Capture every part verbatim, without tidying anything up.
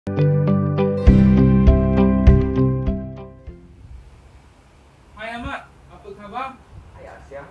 Hai Ahmad, apa khabar? Hai Asia.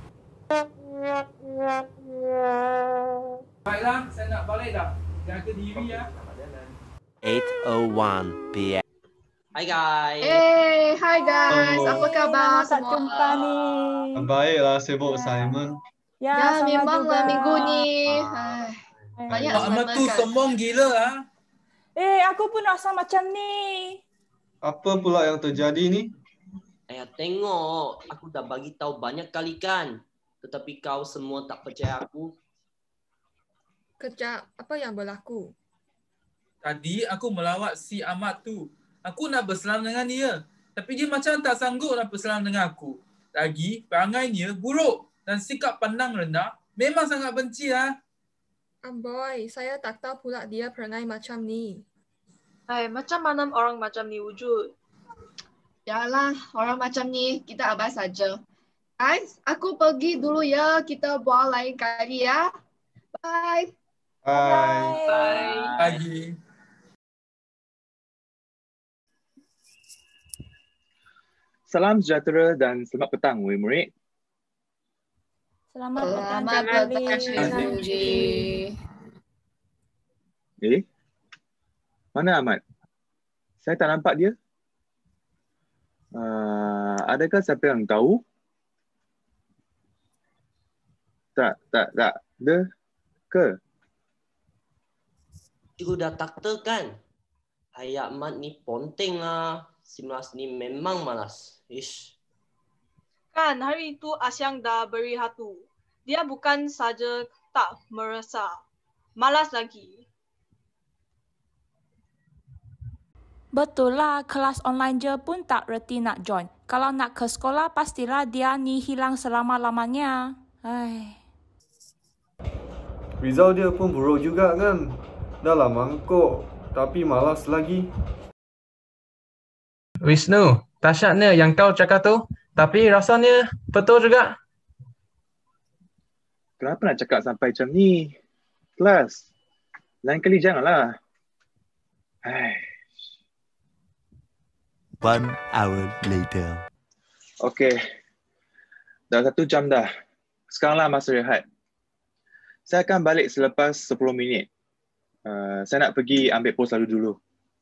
Baiklah, saya nak balik dah. Jaga diri ya. eight oh one p m Hai guys. Eh, hai guys. Oh. Apa khabar Lama tak semua? jumpa ni. Baiklah, sibuk Simon. Ya, Ya, sama memanglah juga. minggu ni. Ah. Hai, banyak Mak Ahmad assignment tu kan? sombong gila ah. Eh, aku pun rasa macam ni. Apa pula yang terjadi ni? Ayah tengok, aku dah bagi tahu banyak kali kan. Tetapi kau semua tak percaya aku. Kejap, apa yang berlaku? Tadi aku melawat si Ahmad tu. Aku nak berselam dengan dia. Tapi dia macam tak sanggup nak berselam dengan aku. Lagi, perangainya buruk dan sikap pandang rendah. Memang sangat benci lah. Amboi, saya tak tahu pula dia perangai macam ni. Hai, macam mana orang macam ni wujud? Yalah, orang macam ni kita abah saja. Guys, aku pergi dulu ya. Kita buat lain kali ya. Bye. Hai. Bye. Lagi. Salam sejahtera dan selamat petang, murid-murid. Selamat petang, Selamat Cik petang, Budi. Cik Budi. Eh, mana Ahmad? Saya tak nampak dia. Uh, adakah siapa yang tahu? Tak, tak, tak. Ada ke? Cikgu dah takta kan? Hai Ahmad ni ponteng lah. Si Malas ni memang malas. Ish. Kan hari itu Asyang dah beri hatu. Dia bukan saja tak merasa, malas lagi. Betul lah, kelas online je pun tak reti nak join. Kalau nak ke sekolah, pastilah dia ni hilang selama-lamanya. Ai. Result dia pun buruk juga kan? Dah lah mangkuk, tapi malas lagi. Wisnu, tasyaknya yang kau cakap tu, tapi rasanya betul juga. Kenapa nak cakap sampai macam ni? Kelas, lain kali janganlah. Hai. One hour later. Okey, dah satu jam dah. Sekaranglah masa rehat. Saya akan balik selepas sepuluh minit. Uh, saya nak pergi ambil pos lalu dulu.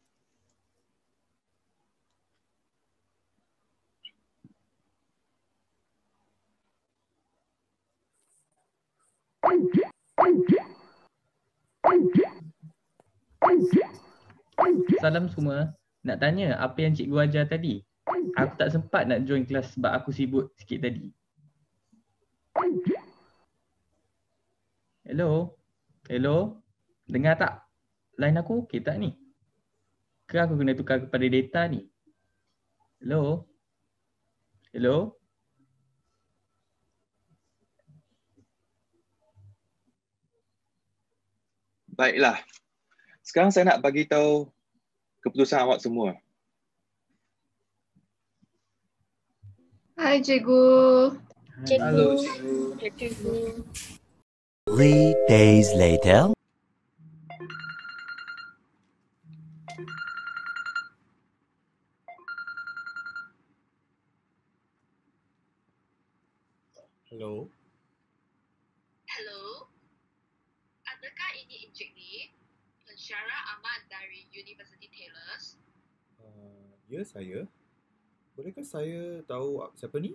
Salam semua. Nak tanya apa yang cikgu ajar tadi? Aku tak sempat nak join kelas sebab aku sibuk sikit tadi. Hello? Hello? Dengar tak? Line aku okey tak ni? Ke aku kena tukar kepada data ni? Hello? Hello? Baiklah. Sekarang saya nak bagi tahu keputusan awak semua. Hai cikgu. Halo cikgu. Cikgu. Three days later. Hello. Hello. Adakah ini Encik Lee? Pensyarah Ahmad dari University Taylors. Uh, ya, saya. Bolehkah saya tahu siapa ni?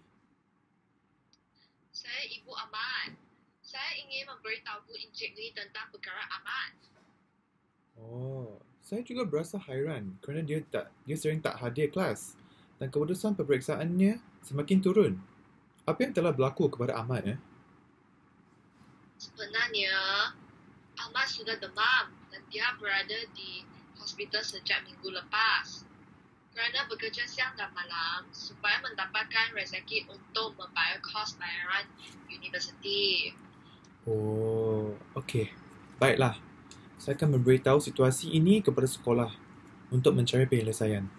Saya Ibu Ahmad. Saya ingin memberitahu Encik Lee tentang perkara Ahmad. Oh, saya juga berasa hairan kerana dia tak dia sering tak hadir kelas dan keputusan pemeriksaannya semakin turun. Apa yang telah berlaku kepada Ahmad eh? Sebenarnya, Ahmad sudah demam dan dia berada di hospital sejak minggu lepas. Kerana bekerja siang dan malam supaya mendapatkan rezeki untuk membayar kos bayaran universiti. Oh, okey. Baiklah. Saya akan memberitahu situasi ini kepada sekolah untuk mencari penyelesaian.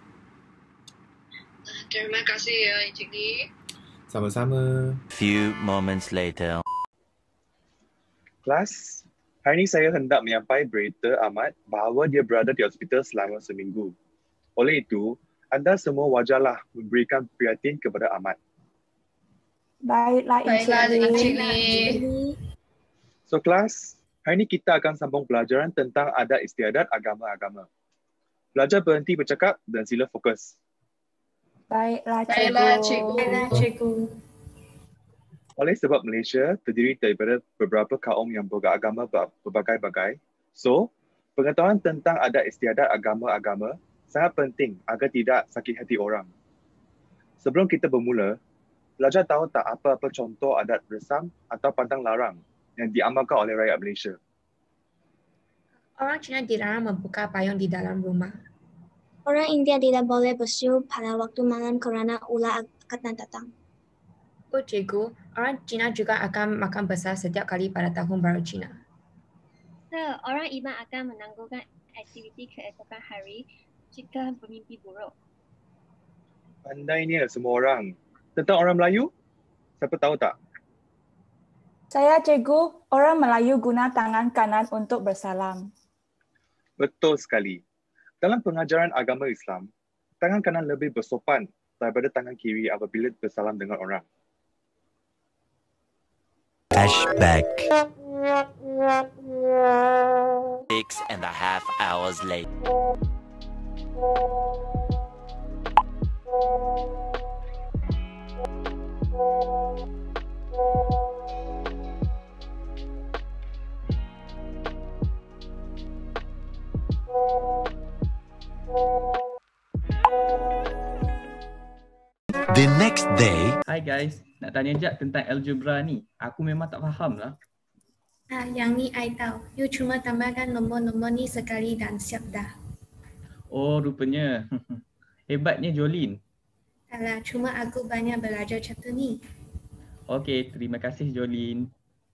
Terima kasih ya Encik Lee. Sama-sama. Few moments later. Kelas, Hari ini saya hendak menyampaikan berita Ahmad bahawa dia berada di hospital selama seminggu. Oleh itu, anda semua wajarlah memberikan perhatian kepada Ahmad. Baiklah, Baiklah, Encik Encik Lee. So kelas, hari ini kita akan sambung pelajaran tentang adat istiadat agama-agama. Pelajar berhenti bercakap dan sila fokus. Baiklah, Cikgu. Baiklah, Cikgu. Baiklah, Cikgu. Oleh sebab Malaysia terdiri daripada beberapa kaum yang beragama berbagai-bagai, so pengetahuan tentang adat istiadat agama-agama sangat penting agar tidak sakit hati orang. Sebelum kita bermula, pelajar tahu tak apa-apa contoh adat resam atau pantang larang yang diamalkan oleh rakyat Malaysia? Orang Cina dilarang membuka payung di dalam rumah. Orang India tidak boleh bersiul pada waktu malam kerana ular akan datang. Oh cikgu, orang Cina juga akan makan besar setiap kali pada tahun baru Cina. Sir, orang Iban akan menangguhkan aktiviti keesokan hari jika bermimpi buruk. Pandainya semua orang. Tentang orang Melayu, siapa tahu tak? Saya, Cikgu. Orang Melayu guna tangan kanan untuk bersalam. Betul sekali. Dalam pengajaran agama Islam, tangan kanan lebih bersopan daripada tangan kiri apabila bersalam dengan orang. Flashback. Six and a half hours later. The next day. Hi guys, nak tanya jap tentang algebra ni. Aku memang tak faham lah. Ah, yang ni I tahu. You cuma tambahkan nombor-nombor ni sekali dan siap dah. Oh, rupanya. Hebatnya Jolin. Alah, cuma aku banyak belajar chapter ni. Okey, terima kasih Jolin.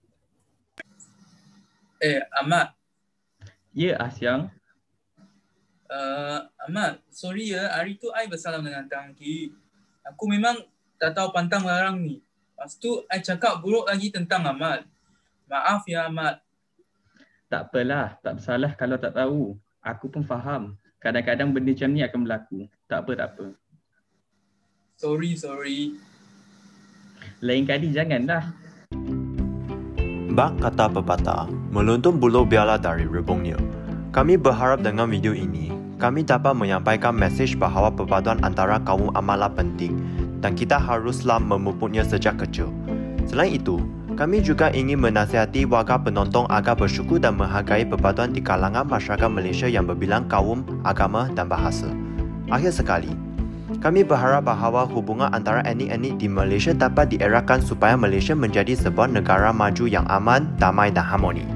Eh, Ahmad. Ya, Asyang. Uh, Ahmad, sorry ya, hari tu I bersalam dengan tangan kiri. Aku memang tak tahu pantang larang ni. Lepas tu, I cakap buruk lagi tentang Ahmad. Maaf ya, Ahmad. Tak apalah, tak bersalah kalau tak tahu. Aku pun faham. Kadang-kadang benda macam ni akan berlaku. Tak apa, tak apa. Sorry, sorry. Lain kali janganlah. Bak kata pepatah, meluntum bulu biarlah dari rebungnya. Kami berharap dengan video ini, kami dapat menyampaikan mesej bahawa perpaduan antara kaum amatlah penting dan kita haruslah memupuknya sejak kecil. Selain itu, kami juga ingin menasihati warga penonton agar bersyukur dan menghargai perpaduan di kalangan masyarakat Malaysia yang berbilang kaum, agama dan bahasa. Akhir sekali, kami berharap bahawa hubungan antara etnik-etnik di Malaysia dapat dieratkan supaya Malaysia menjadi sebuah negara maju yang aman, damai dan harmoni.